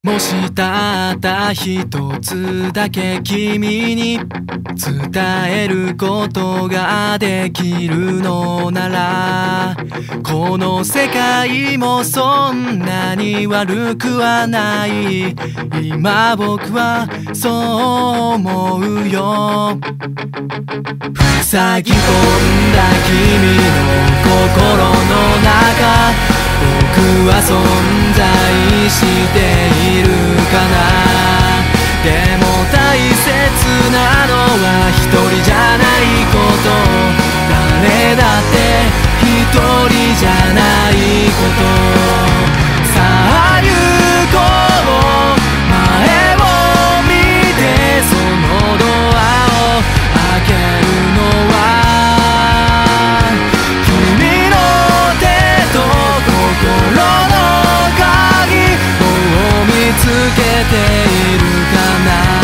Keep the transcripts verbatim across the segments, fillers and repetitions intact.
もしたった一つだけ君に伝えることができるのなら、この世界もそんなに悪くはない。今僕はそう思うよ。塞ぎ込んだ君の心の中、僕は存在しているかな。でも大切なのは一人じゃないこと。誰だって一人じゃないこと。さあ行こう、前を見てそのドアを開けるのは君の手と心の鍵を見つけているかな。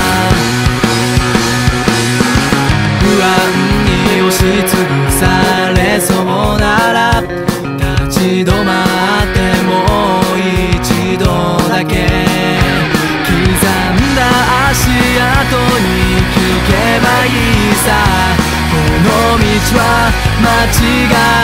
不安に押しつぶされそうなら立ち止まってもう一度だけ、刻んだ足跡に聞けばいいさ。この道は間違い